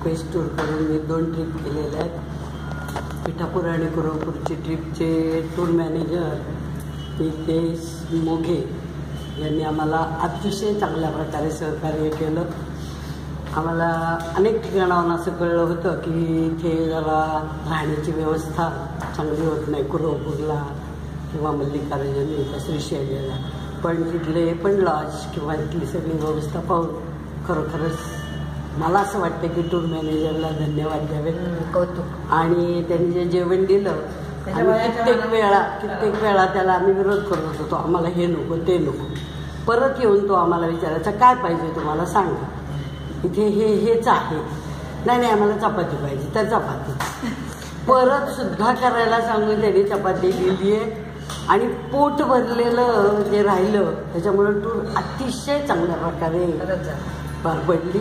Quest tour करून मी 2 trip केलेल्या आहेत. पिठापूर आणि कुरवपूरची ट्रिपचे टूर मॅनेजर नितेश मोघे यांनी आम्हाला अतिशय चांगल्या प्रकारे सहकार्य केलं. आम्हाला अनेक ठिकाणाहून असं कळलं होतं की इथे जरा राहण्याची व्यवस्था चांगली होत नाही कुरवपूरला किंवा मल्लिकार्जुन इथं श्रीशैल्याला, पण तिथले पण लॉज किंवा इथली सगळी व्यवस्था पाहून खरोखरच मला असं वाटतं की टूर मॅनेजरला धन्यवाद द्यावे. कौतुक. आणि त्यांनी जे जेवण दिलं कित्येक वेळा त्याला आम्ही विरोध करत होतो, आम्हाला हे नको ते नको. परत येऊन तो आम्हाला विचारायचा काय पाहिजे तुम्हाला सांगा, इथे हेच आहे. नाही आम्हाला चपाती पाहिजे तर चपाती. परत सुद्धा करायला सांगून त्यांनी चपाती दिली आहे आणि पोट भरलेलं जे राहिलं त्याच्यामुळे टूर अतिशय चांगल्या प्रकारे पार पडली.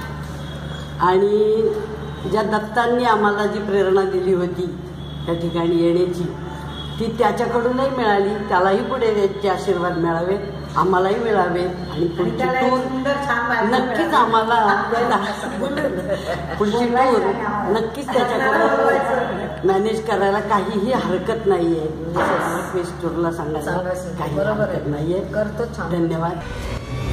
आणि ज्या दत्तांनी आम्हाला जी प्रेरणा दिली होती त्या ठिकाणी येण्याची ती त्याच्याकडूनही मिळाली. त्यालाही पुढे त्यांचे आशीर्वाद मिळावे, आम्हालाही मिळावे आणि पुढची टूर नक्कीच आम्हाला पुढची टूर नक्कीच त्याच्याकडून मॅनेज करायला काहीही हरकत नाही आहे. क्वेस्ट टूरला सांगायला काही हरकत नाही आहे. करतो. धन्यवाद.